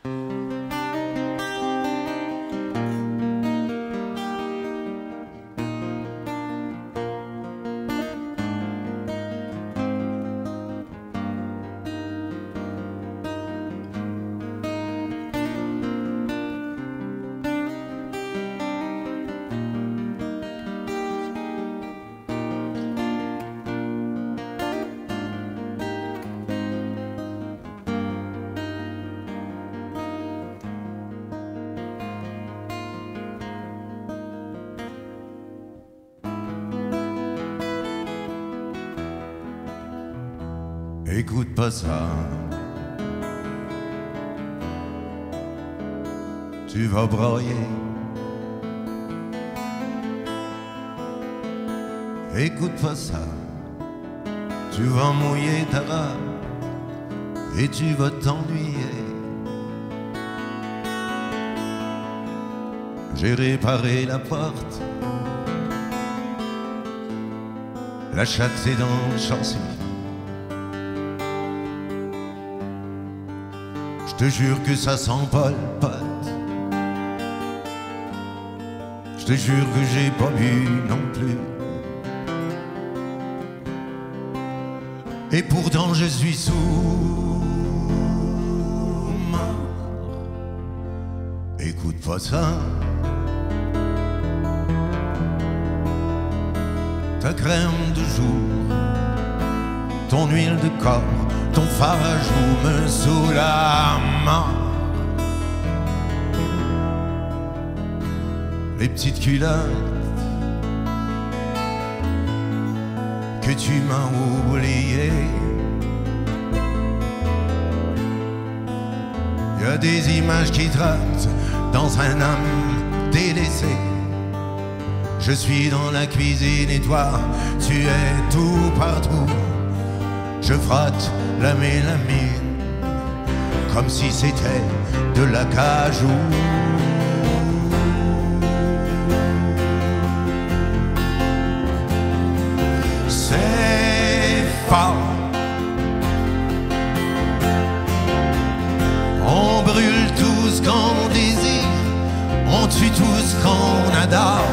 Écoute pas ça, tu vas broyer. Écoute pas ça, tu vas mouiller ta robe et tu vas t'ennuyer. J'ai réparé la porte, la chatte est dans le châssis. Je te jure que ça sent pas le pote. Je te jure que j'ai pas bu non plus. Et pourtant je suis sous mort. Écoute pas ça. Ta crème de jour, ton huile de corps, ton phare à joue me saoule à mort. Les petites culottes que tu m'as oubliées. Y a des images qui trottent dans un homme délaissé. Je suis dans la cuisine et toi, tu es tout partout. Je frotte la mélamine comme si c'était de l'acajou. C'est fort. On brûle tout ce qu'on désire, on tue tout ce qu'on adore.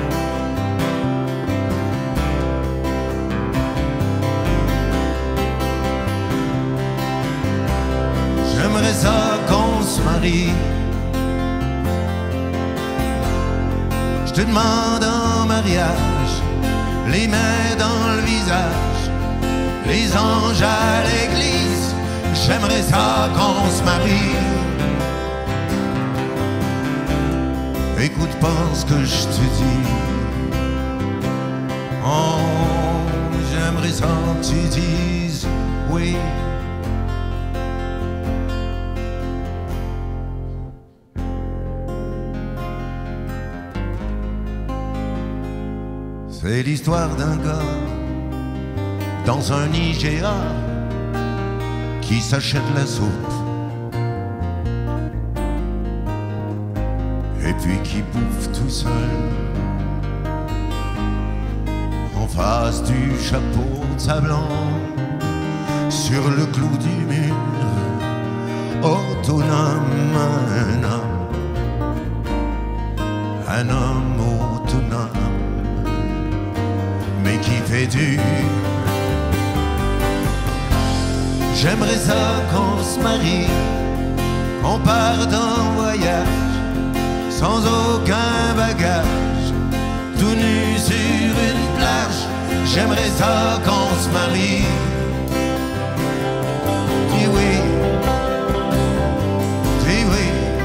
J'aimerais ça qu'on se marie. Je te demande en mariage, les mains dans le visage, les anges à l'église. J'aimerais ça qu'on se marie. Écoute pas ce que je te dis. Oh, j'aimerais ça que tu dises oui. C'est l'histoire d'un gars dans un IGA qui s'achète la soupe et puis qui bouffe tout seul en face du chapeau de sa blonde sur le clou du mur. Autonome, un homme autonome, mais qui fait dur. J'aimerais ça qu'on se marie, qu'on parte en voyage, sans aucun bagage, tout nu sur une plage. J'aimerais ça qu'on se marie. Dis oui, dis oui,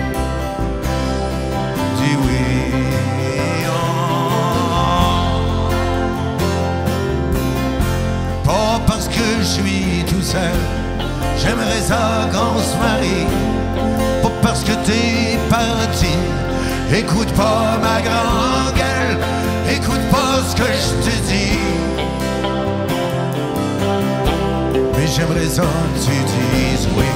dis oui. Pas parce que je suis tout seul, j'aimerais ça qu'on se marie. Pas parce que t'es parti, écoute pas ma grande gueule, écoute pas ce que je te dis. Mais j'aimerais ça que tu dises oui.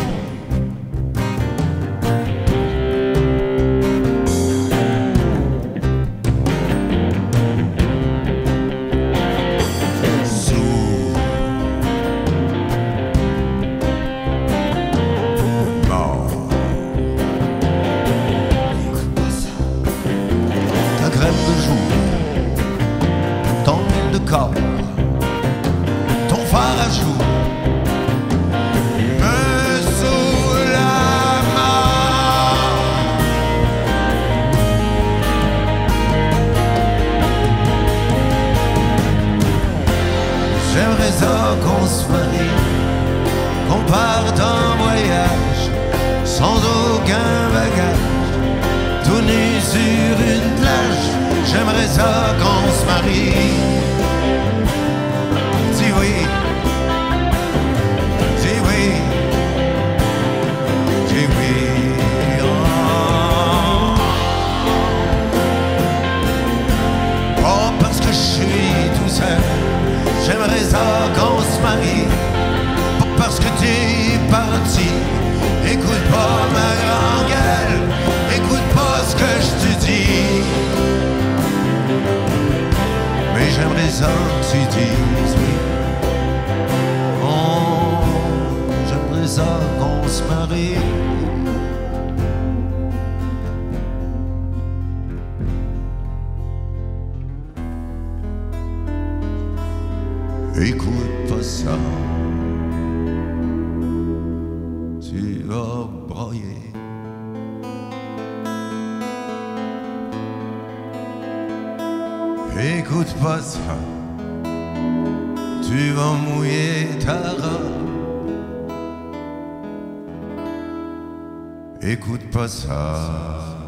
aucun bagage, tout nu sur une plage. J'aimerais ça qu'on se marie. Dis oui, dis oui, dis oui. Oh, parce que je suis tout seul, j'aimerais ça qu'on se marie. Pas parce que t'es parti. Écoute pas ma grande gueule, écoute pas ce que je te dis. Mais j'aimerais ça que tu dises oui. Oh, j'aimerais ça qu'on se marie. Écoute pas ça, tu vas broyer. Écoute pas ça, tu vas mouiller ta robe. Écoute pas ça.